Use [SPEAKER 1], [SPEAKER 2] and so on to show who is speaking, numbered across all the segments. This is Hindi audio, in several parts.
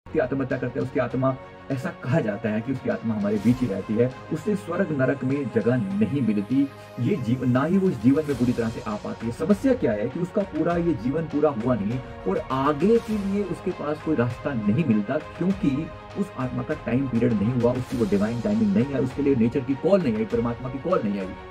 [SPEAKER 1] व्यक्ति आत्महत्या करता है उसकी आत्मा, ऐसा कहा जाता है कि उसकी आत्मा हमारे बीच ही रहती है, उससे स्वर्ग नरक में जगह नहीं मिलती, ये जीवन ना ही वो इस जीवन में पूरी तरह से आ पाती है। समस्या क्या है कि उसका पूरा ये जीवन पूरा हुआ नहीं और आगे के लिए उसके पास कोई रास्ता नहीं मिलता, क्योंकि उस आत्मा का टाइम पीरियड नहीं हुआ, उसकी वो डिवाइन टाइमिंग नहीं आई, उसके लिए नेचर की कॉल नहीं आई, परमात्मा की कॉल नहीं आई।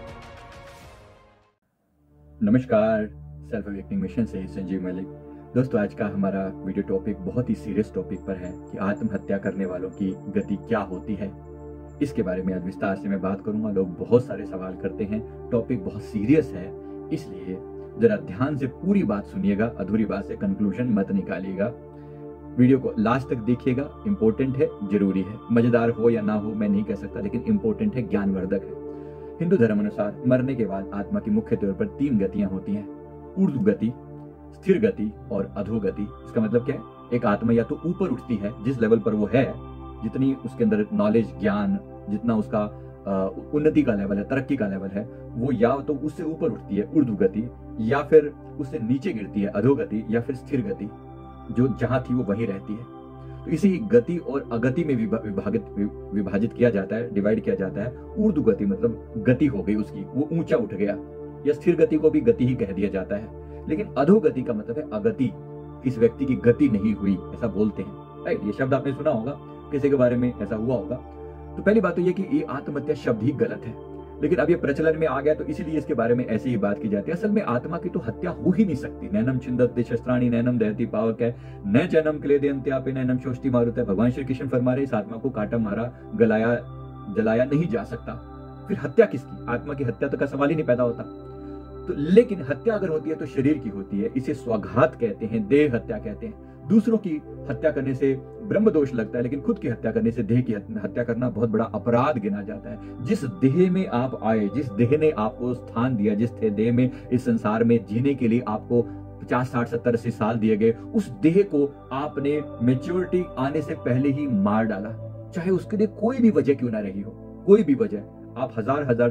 [SPEAKER 1] नमस्कार, सेल्फ अवेकनिंग मिशन से संजीव मलिक। दोस्तों, आज का हमारा वीडियो टॉपिक बहुत ही सीरियस टॉपिक पर है कि आत्महत्या करने वालों की गति क्या होती है। इसके बारे में आज विस्तार से मैं बात करूंगा। लोग बहुत सारे सवाल करते हैं, टॉपिक बहुत सीरियस है, इसलिए जरा ध्यान से पूरी बात सुनिएगा, अधूरी बात से कंक्लूजन मत निकालिएगा। वीडियो को लास्ट तक देखिएगा, इंपॉर्टेंट है, जरूरी है। मजेदार हो या ना हो मैं नहीं कह सकता, लेकिन इंपॉर्टेंट है, ज्ञानवर्धक है। हिंदू धर्म अनुसार मरने के बाद आत्मा की मुख्य तौर पर 3 गतियां होती हैं: ऊर्ध्व गति, स्थिर गति और अधोगति। इसका मतलब क्या है? एक आत्मा या तो ऊपर उठती है, जिस लेवल पर वो है, जितनी उसके अंदर नॉलेज, ज्ञान, जितना उसका उन्नति का लेवल है, तरक्की का लेवल है, वो या तो उससे ऊपर उठती है ऊर्ध्व गति, या फिर उससे नीचे गिरती है अधोगति, या फिर स्थिर गति, जो जहां थी वो वहीं रहती है। तो इसी गति और अगति में विभाजित किया जाता है, डिवाइड किया जाता है। ऊर्ध्व गति मतलब गति हो गई उसकी, वो ऊंचा उठ गया, या स्थिर गति को भी गति ही कह दिया जाता है। लेकिन अधोगति का मतलब है अगति, इस व्यक्ति की गति नहीं हुई, ऐसा बोलते हैं। राइट, ये शब्द आपने सुना होगा, किसी के बारे में ऐसा हुआ होगा। तो पहली बात तो ये कि ये आत्महत्या शब्द ही गलत है, लेकिन अब ये प्रचलन में आ गया तो इसीलिए इसके बारे में ऐसे ही बात की जाती है। असल में आत्मा की तो हत्या हो ही नहीं सकती। नैनम छिंदते शस्त्राणी नैनम दहती पावक है, न जन्म क्लेदयन्त्यापि नैनम शोष्टि मारुत है। भगवान श्री कृष्ण फरमा रहे, इस आत्मा को काटा मारा गलाया जलाया नहीं जा सकता। फिर हत्या किसकी? आत्मा की हत्या तो का सवाल ही नहीं पैदा होता। तो लेकिन हत्या अगर होती है तो शरीर की होती है, इसे स्वाघात कहते हैं, देह हत्या कहते हैं। दूसरों की हत्या करने से ब्रह्म दोष लगता है, लेकिन खुद की हत्या करने से देह की हत्या करना बहुत बड़ा अपराध गिना जाता है। जिस देह में आप आए, जिस देह ने आपको स्थान दिया, जिस देह में इस संसार में जीने के लिए आपको 50, 60, 70, 80 साल दिए गए, उस देह को आपने मेच्योरिटी आने से पहले ही मार डाला, चाहे उसके लिए कोई भी वजह क्यों ना रही हो, कोई भी वजह। आप हजार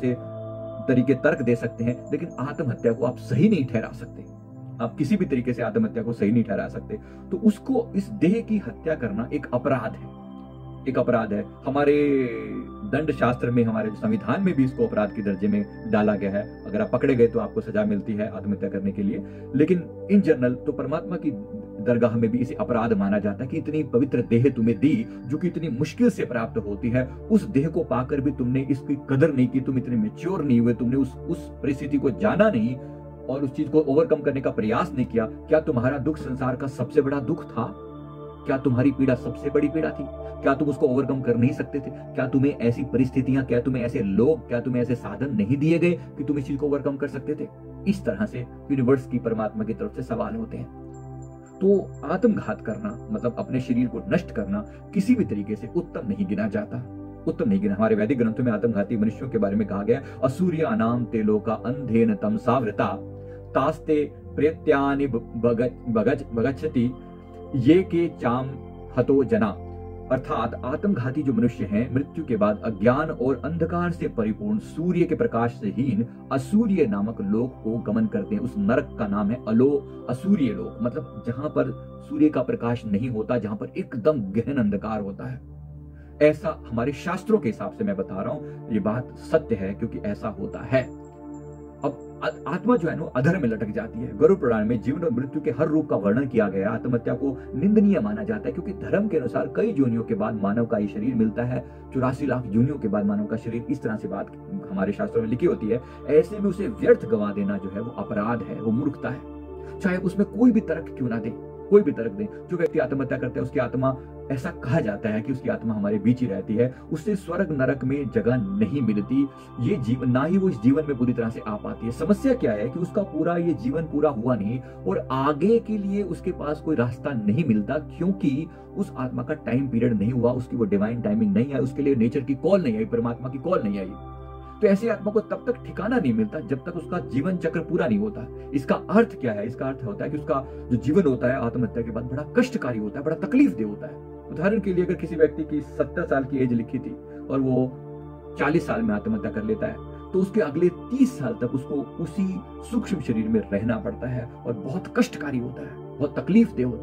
[SPEAKER 1] तरीके तर्क दे सकते हैं, लेकिन आत्महत्या को आप सही नहीं ठहरा सकते। आप किसी भी तरीके से आत्महत्या को सही नहीं ठहरा सकते। तो उसको, इस देह की हत्या करना एक अपराध है, एक अपराध है। हमारे दंड शास्त्र में, हमारे संविधान में भी इसको अपराध के दर्जे में डाला गया है। अगर आप पकड़े गए तो आपको सजा मिलती है आत्महत्या करने के लिए। लेकिन इन जनरल तो परमात्मा की दरगाह में भी इसे अपराध माना जाता है कि इतनी पवित्र देह तुम्हें दी, जो कि इतनी मुश्किल से प्राप्त होती है, उस देह को पाकर भी तुमने इसकी कदर नहीं की, तुम इतने मैच्योर नहीं हुए, तुमने उस परिस्थिति को जाना नहीं और उस चीज को ओवरकम करने का प्रयास नहीं किया। क्या तुम्हारा दुख संसार का सबसे बड़ा दुख था? क्या तुम्हारी पीड़ा सबसे बड़ी पीड़ा थी? क्या तुम उसको ओवरकम कर नहीं सकते थे? क्या तुम्हें ऐसी परिस्थितियां, क्या तुम्हें ऐसे लोग, क्या तुम्हें ऐसे साधन नहीं दिए गए कि तुम इस चीज को ओवरकम कर सकते थे? इस तरह से यूनिवर्स की, परमात्मा की तरफ से सवाल होते हैं। तो आत्मघात करना मतलब अपने शरीर को नष्ट करना किसी भी तरीके से उत्तम नहीं गिना जाता, उत्तम नहीं गिना। हमारे वैदिक ग्रंथों में आत्मघाती मनुष्यों के बारे में कहा गया, असूर्य नाम तेलो का अंधेन तम सावृता तास्ते प्रेत्यानि बगच्छति ये के चाम हतो जना। अर्थात आत्मघाती जो मनुष्य हैं, मृत्यु के बाद अज्ञान और अंधकार से परिपूर्ण सूर्य के प्रकाश से हीन असूर्य नामक लोक को गमन करते हैं। उस नरक का नाम है असूर्य लोक, मतलब जहां पर सूर्य का प्रकाश नहीं होता, जहां पर एकदम गहन अंधकार होता है। ऐसा हमारे शास्त्रों के हिसाब से मैं बता रहा हूं, ये बात सत्य है क्योंकि ऐसा होता है। अब आत्मा जो है ना अधर में लटक जाती है। गरुड़ पुराण में जीवन और मृत्यु के हर रूप का वर्णन किया गया। आत्महत्या को निंदनीय माना जाता है क्योंकि धर्म के अनुसार कई योनियों के बाद मानव का ये शरीर मिलता है। 84 लाख योनियों के बाद मानव का शरीर, इस तरह से बात हमारे शास्त्रों में लिखी होती है। ऐसे में उसे व्यर्थ गवा देना जो है वो अपराध है, वो मूर्खता है, चाहे उसमें कोई भी तर्क क्यों ना दे, कोई भी तर्क दे। जो व्यक्ति आत्महत्या करता है उसकी आत्मा, ऐसा कहा जाता है कि उसकी आत्मा हमारे बीच ही रहती है, उससे स्वर्ग नरक में जगह नहीं मिलती, ये जीवन ना ही वो इस जीवन में पूरी तरह से आ पाती है। समस्या क्या है कि उसका पूरा ये जीवन पूरा हुआ नहीं और आगे के लिए उसके पास कोई रास्ता नहीं मिलता, क्योंकि उस आत्मा का टाइम पीरियड नहीं हुआ, उसकी वो डिवाइन टाइमिंग नहीं आई, उसके लिए नेचर की कॉल नहीं आई, परमात्मा की कॉल नहीं आई। तो ऐसी आत्मा को तब तक ठिकाना नहीं मिलता जब तक उसका जीवन चक्र पूरा नहीं होता। इसका अर्थ क्या है? इसका अर्थ होता है कि उसका जो जीवन होता है आत्महत्या के बाद बड़ा कष्टकारी होता है, बड़ा तकलीफ होता है। उदाहरण के लिए अगर किसी व्यक्ति की 70 साल की एज लिखी थी और वो 40 साल में आत्महत्या कर लेता है, तो उसके अगले 30 साल तक उसको उसी सूक्ष्म शरीर में रहना पड़ता है और बहुत कष्टकारी होता है, बहुत तकलीफ होता है।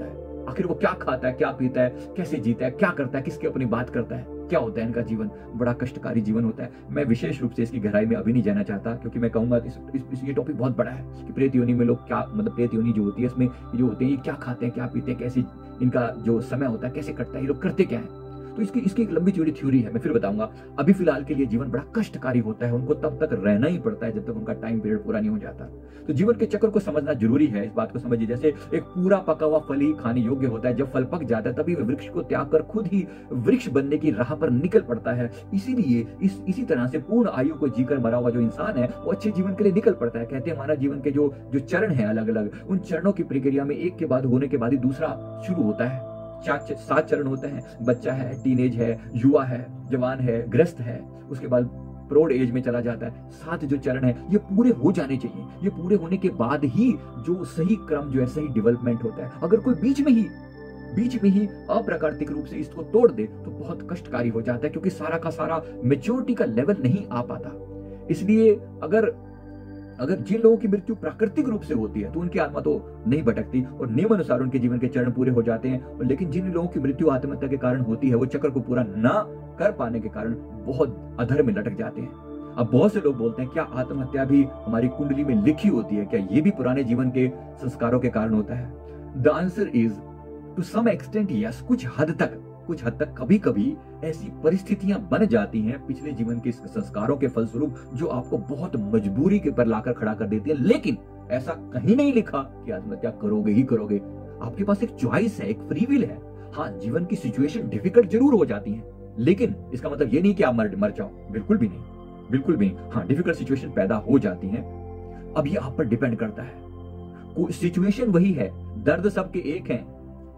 [SPEAKER 1] आखिर वो क्या खाता है, क्या पीता है, कैसे जीता है, क्या करता है, किसकी अपनी बात करता है, क्या होता है इनका जीवन। बड़ा कष्टकारी जीवन होता है। मैं विशेष रूप से इसकी गहराई में अभी नहीं जाना चाहता, क्योंकि मैं कहूंगा ये टॉपिक बहुत बड़ा है कि प्रेत योनि में लोग क्या, मतलब प्रेत योनि जो होती है इसमें जो होते हैं ये क्या खाते हैं, क्या पीते हैं, कैसे इनका जो समय होता है, कैसे कटता है, ये लोग करते क्या है। तो इसकी एक लंबी चौड़ी थ्योरी है, मैं फिर बताऊंगा। अभी फिलहाल के लिए जीवन बड़ा कष्टकारी होता है, उनको तब तक रहना ही पड़ता है जब तक उनका टाइम पीरियड पूरा नहीं हो जाता। तो जीवन के चक्र को समझना जरूरी है। इस बात को समझिए, जैसे एक पूरा पका हुआ फल ही खाने योग्य होता है, जब फल पक जाता है तभी वह वृक्ष को त्याग कर खुद ही वृक्ष बनने की राह पर निकल पड़ता है। इसीलिए इसी तरह से पूर्ण आयु को जीकर मरा हुआ जो इंसान है वो अच्छे जीवन के लिए निकल पड़ता है। कहते हैं मानव जीवन के जो चरण है अलग अलग, उन चरणों की प्रक्रिया में एक के बाद होने के बाद ही दूसरा शुरू होता है। 7 चरण होते हैं। बच्चा है, टीनेज है, युवा है, जवान है, ग्रस्त है, उसके बाद प्रौढ़ एज में चला जाता है। 7 जो चरण है ये पूरे हो जाने चाहिए। ये पूरे होने के बाद ही जो सही क्रम जो है, सही डेवलपमेंट होता है। अगर कोई बीच में ही अप्राकृतिक रूप से इसको तोड़ दे तो बहुत कष्टकारी हो जाता है, क्योंकि सारा का सारा मेच्योरिटी का लेवल नहीं आ पाता। इसलिए अगर जिन लोगों की मृत्यु प्राकृतिक रूप से होती है तो उनकी आत्मा तो नहीं भटकती और नियम अनुसार उनके जीवन के चरण पूरे हो जाते हैं। लेकिन जिन लोगों की मृत्यु आत्महत्या के कारण होती है वो चक्र को पूरा ना कर पाने के कारण बहुत अधर में लटक जाते हैं। अब बहुत से लोग बोलते हैं क्या आत्महत्या भी हमारी कुंडली में लिखी होती है, क्या ये भी पुराने जीवन के संस्कारों के कारण होता है? The answer is to some extent yes. कुछ हद तक कभी कभी ऐसी परिस्थितियां बन जाती हैं पिछले जीवन के संस्कारों के फलस्वरूप जो आपको बहुत मजबूरी के पर लाकर खड़ा कर देती है। लेकिन ऐसा कहीं नहीं लिखा कि आत्महत्या करोगे ही करोगे। आपके पास एक चॉइस है, एक फ्री विल है। हाँ, जीवन की सिचुएशन डिफिकल्ट जरूर हो जाती है, लेकिन इसका मतलब ये नहीं कि आप मर जाओ, बिल्कुल भी नहीं। हाँ, डिफिकल्ट सिचुएशन पैदा हो जाती है। अब ये आप पर डिपेंड करता है। सिचुएशन वही है, दर्द सबके एक है,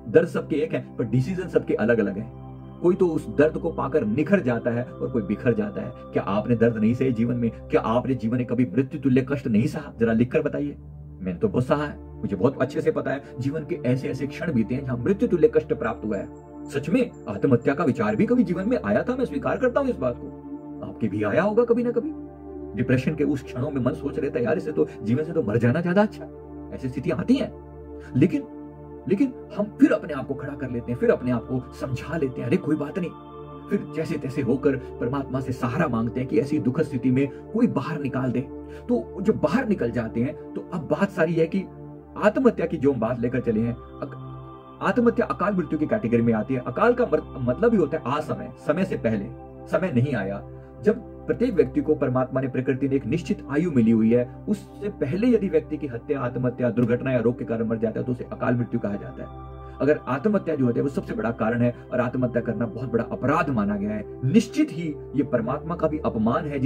[SPEAKER 1] पर डिसीजन सबके अलग अलग है। कोई तो उस दर्द को पाकर निखर जाता है और कोई बिखर जाता है। क्या आपने दर्द नहीं सहे जीवन में? क्या आपने जीवन में कभी मृत्यु तुल्य कष्ट नहीं सहा? जरा लिखकर बताइए। मैंने तो बहुत सहा है, मुझे बहुत अच्छे से पता है। जीवन के ऐसे क्षण बीते हैं जहां मृत्यु तुल्य कष्ट प्राप्त हुआ है। सच में आत्महत्या का विचार भी कभी जीवन में आया था, मैं स्वीकार करता हूं इस बात को। आपके भी आया होगा कभी ना कभी। डिप्रेशन के उस क्षणों में मन सोच रहे थे यार इससे तो जीवन से तो मर जाना ज्यादा अच्छा। ऐसी स्थितियां आती हैं, लेकिन हम फिर अपने आप को खड़ा कर लेते हैं, फिर अपने आप को समझा लेते हैं, अरे कोई बात नहीं। फिर जैसे तैसे होकर परमात्मा से सहारा मांगते हैं कि ऐसी दुखद स्थिति में कोई बाहर निकाल दे। तो जब बाहर निकल जाते हैं तो अब बात सारी है कि आत्महत्या की जो हम बात लेकर चले हैं, आत्महत्या अकाल मृत्यु की कैटेगरी में आती है। अकाल का मतलब ही होता है असमय, समय से पहले, समय नहीं आया। जब प्रत्येक व्यक्ति को परमात्मा ने, प्रकृति ने एक निश्चित आयु मिली हुई है, उससे पहले यदि व्यक्ति की हत्या, आत्महत्या, दुर्घटना या रोग के कारण मर जाता है तो उसे अकाल मृत्यु कहा जाता है। अगर आत्महत्या जो होती है वो सबसे बड़ा कारण है और आत्महत्या करना बहुत बड़ा अपराध माना गया है। निश्चित ही ये परमात्मा का भी अपमान है।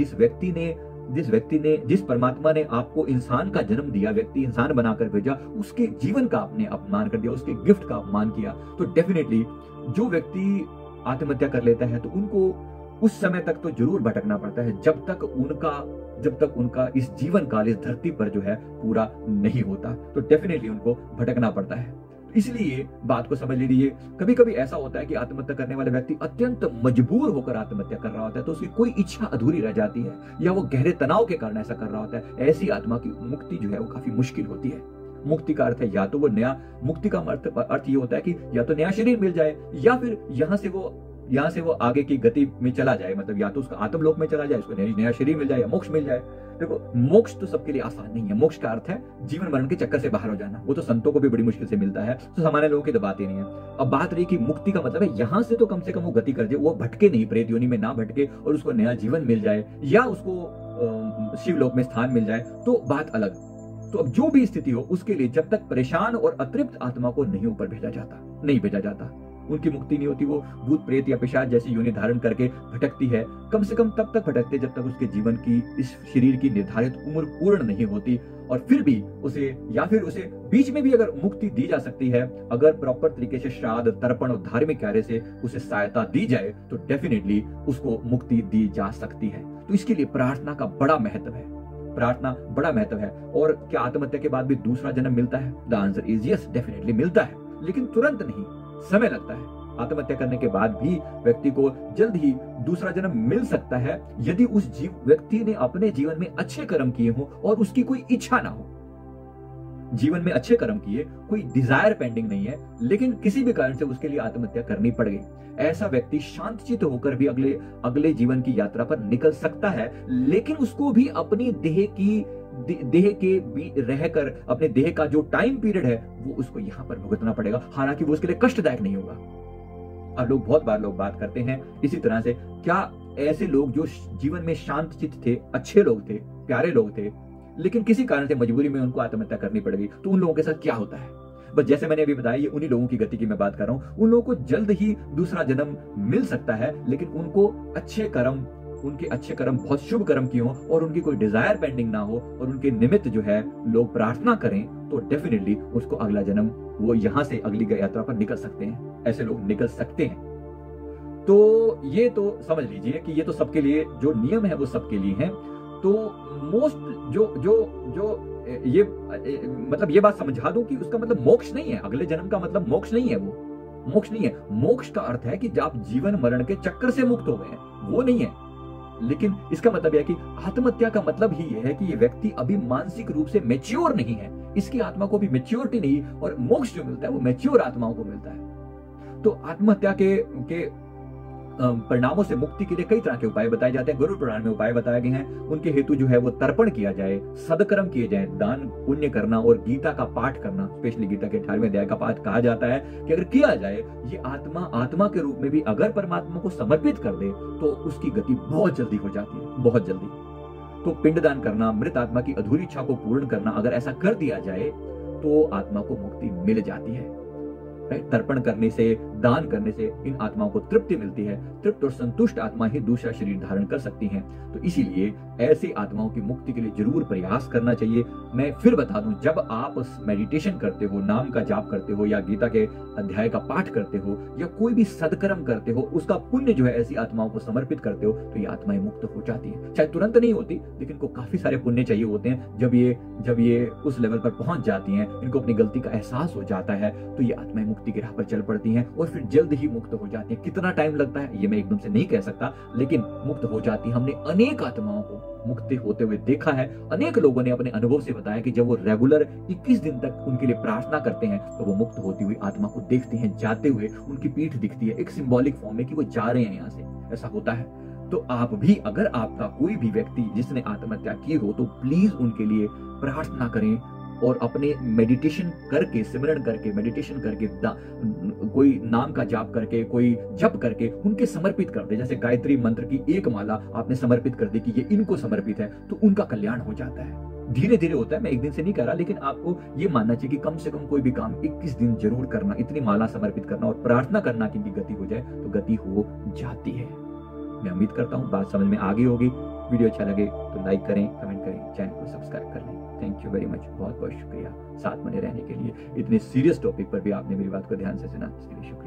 [SPEAKER 1] जिस परमात्मा ने आपको इंसान का जन्म दिया, व्यक्ति इंसान बनाकर भेजा, उसके जीवन का आपने अपमान कर दिया, उसके गिफ्ट का अपमान किया। तो डेफिनेटली जो व्यक्ति आत्महत्या कर लेता है तो उनको उस समय तक तो जरूर भटकना पड़ता है जब तक उनका इस जीवन काल, इस धरती पर जो है पूरा नहीं होता, तो डेफिनेटली उनको भटकना पड़ता है। इसलिए बात को समझ लीजिए, कभी कभी ऐसा होता है कि आत्महत्या करने वाले व्यक्ति अत्यंत मजबूर होकर आत्महत्या कर रहा होता है, तो उसकी कोई इच्छा अधूरी रह जाती है या वो गहरे तनाव के कारण ऐसा कर रहा होता है। ऐसी आत्मा की मुक्ति जो है वो काफी मुश्किल होती है। मुक्ति का अर्थ है या तो वो नया, मुक्ति का अर्थ ये होता है कि या तो नया शरीर मिल जाए या फिर यहाँ से वो आगे की गति में चला जाए, मतलब या तो उसका आत्मलोक में चला जाए, उसको नया शरीर मिल जाए या मोक्ष मिल जाए। देखो, मोक्ष तो सबके लिए आसान नहीं है। मोक्ष का अर्थ है जीवन मरण के चक्कर से बाहर हो जाना। वो तो संतों को भी बड़ी मुश्किल से मिलता है, तो सामान्य लोगों की तो बात ही नहीं है। अब बात रही कि मुक्ति का मतलब है यहाँ से तो कम से कम वो गति कर जाए, वो भटके नहीं, प्रेत योनि में ना भटके और उसको नया जीवन मिल जाए या उसको शिवलोक में स्थान मिल जाए, तो बात अलग। तो अब जो भी स्थिति हो उसके लिए जब तक परेशान और अतृप्त आत्मा को नहीं ऊपर भेजा जाता, उनकी मुक्ति नहीं होती। वो भूत प्रेत या पिशाच जैसी योनि धारण करके भटकती है। कम से कम तब तक भटकते जब तक उसके जीवन की, इस शरीर की निर्धारित उम्र पूर्ण नहीं होती। और फिर भी उसे बीच में भी अगर मुक्ति दी जा सकती है, अगर प्रॉपर तरीके से श्राद्ध, तर्पण और धार्मिक कार्य से उसे सहायता दी जाए, तो डेफिनेटली उसको मुक्ति दी जा सकती है। तो इसके लिए प्रार्थना का बड़ा महत्व है। और क्या आत्महत्या के बाद भी दूसरा जन्म मिलता है? The answer is yes, definitely मिलता है, लेकिन तुरंत नहीं, समय लगता है। आत्महत्या करने के बाद भी व्यक्ति को जल्द ही दूसरा जन्म मिल सकता है यदि उस व्यक्ति ने अपने जीवन में अच्छे कर्म किए हों और उसकी कोई इच्छा ना हो। जीवन में अच्छे कर्म किए, कोई डिजायर पेंडिंग नहीं है, लेकिन किसी भी कारण से उसके लिए आत्महत्या करनी पड़ गई, ऐसा व्यक्ति शांतचित्त होकर भी अगले जीवन की यात्रा पर निकल सकता है, लेकिन उसको भी अपनी देह के भी रहकर अपने देह का जो टाइम पीरियड है वो उसको यहां पर भुगतना पड़ेगा, हालांकि वो उसके लिए कष्टदायक नहीं होगा। अब बहुत बार लोग बात करते हैं इसी तरह से, क्या ऐसे लोग जो जीवन में शांत चित्त थे, अच्छे लोग थे, प्यारे लोग थे, लेकिन किसी कारण से मजबूरी में उनको आत्महत्या करनी पड़ गई, तो उन लोगों के साथ क्या होता है? बस जैसे मैंने अभी बताया, ये उन्हीं लोगों की गति की मैं बात कर रहा हूं। उन लोगों को जल्द ही दूसरा जन्म मिल सकता है, लेकिन उनको उनके अच्छे कर्म बहुत शुभ कर्म की हो और उनकी कोई डिजायर पेंडिंग ना हो और उनके निमित्त जो है लोग प्रार्थना करें, तो डेफिनेटली उसको अगला जन्म वो यहां से अगली यात्रा पर निकल सकते हैं। ऐसे लोग निकल सकते हैं। तो ये तो समझ लीजिए कि ये तो सबके लिए जो नियम है वो सबके लिए है। तो मोस्ट जो ये मतलब ये बात समझा दूं कि उसका मतलब मोक्ष नहीं है, अगले जन्म का मतलब मोक्ष नहीं है, वो मोक्ष नहीं है। मोक्ष का अर्थ है कि जब आप जीवन मरण के चक्कर से मुक्त हो गए हैं, वो नहीं है। लेकिन इसका मतलब यह है कि आत्महत्या का मतलब ही यह है कि ये व्यक्ति अभी मानसिक रूप से मैच्योर नहीं है, इसकी आत्मा को भी मैच्योरिटी नहीं, और मोक्ष जो मिलता है वो मैच्योर आत्माओं को मिलता है। तो आत्महत्या के परिणामों से मुक्ति के लिए कई तरह के उपाय बताए जाते हैं। गरुड़ पुराण में उपाय बताए गए हैं। उनके हेतु जो है वो तर्पण किया जाए, सदकर्म किए जाए, दान पुण्य करना और गीता का पाठ करना। स्पेशली गीता के 18वें अध्याय का पाठ कहा जाता है कि अगर किया जाए, ये आत्मा के रूप में भी अगर परमात्मा को समर्पित कर दे तो उसकी गति बहुत जल्दी हो जाती है, बहुत जल्दी। तो पिंडदान करना, मृत आत्मा की अधूरी इच्छा को पूर्ण करना, अगर ऐसा कर दिया जाए तो आत्मा को मुक्ति मिल जाती है। तर्पण करने से, दान करने से इन आत्माओं को तृप्ति मिलती है। तृप्त और संतुष्ट आत्मा ही दूसरा शरीर धारण कर सकती हैं। तो इसीलिए ऐसी आत्माओं की मुक्ति के लिए जरूर प्रयास करना चाहिए। मैं फिर बता दूं, जब आप मेडिटेशन करते हो, नाम का जाप करते हो, या गीता के अध्याय का पाठ करते हो, या कोई भी सदकर्म करते हो, उसका पुण्य जो है ऐसी आत्माओं को समर्पित करते हो, तो ये आत्माएं मुक्त हो जाती है। चाहे तुरंत नहीं होती, लेकिन को काफी सारे पुण्य चाहिए होते हैं। जब ये उस लेवल पर पहुंच जाती हैं, इनको अपनी गलती का एहसास हो जाता है, तो ये आत्माएं मुक्ति की राह पर चल पड़ती हैं और फिर जल्द ही मुक्त हो जाती हैं। कितना टाइम लगता है ये मैं एकदम से नहीं कह सकता, लेकिन मुक्त हो जाती है। हमने अनेक आत्माओं को मुक्त होते हुए देखा है। अनेक लोगों ने अपने अनुभव से बताया कि जब वो रेगुलर 21 दिन तक उनके लिए प्रार्थना करते हैं, तो वो मुक्त होती हुई आत्मा को देखते हैं जाते हुए, उनकी पीठ दिखती है एक सिंबॉलिक फॉर्म में कि वो जा रहे हैं यहाँ से। ऐसा होता है। तो आप भी, अगर आपका कोई भी व्यक्ति जिसने आत्महत्या की हो, तो प्लीज उनके लिए प्रार्थना करें और अपने मेडिटेशन करके, सिमरन करके, मेडिटेशन करके, कोई नाम का जाप करके, कोई जप करके उनके समर्पित कर दे। जैसे गायत्री मंत्र की एक माला आपने समर्पित कर दी कि ये इनको समर्पित है, तो उनका कल्याण हो जाता है। धीरे धीरे होता है, मैं एक दिन से नहीं कह रहा, लेकिन आपको ये मानना चाहिए कि कम से कम कोई भी काम 21 दिन जरूर करना, इतनी माला समर्पित करना और प्रार्थना करना कि इनकी गति हो जाए, तो गति हो जाती है। मैं उम्मीद करता हूँ बात समझ में आ गई होगी। वीडियो अच्छा लगे तो लाइक करें, कमेंट करें, चैनल को सब्सक्राइब कर लें। थैंक यू वेरी मच, बहुत बहुत शुक्रिया साथ बने रहने के लिए। इतने सीरियस टॉपिक पर भी आपने मेरी बात को ध्यान से सुना, इसके लिए शुक्रिया।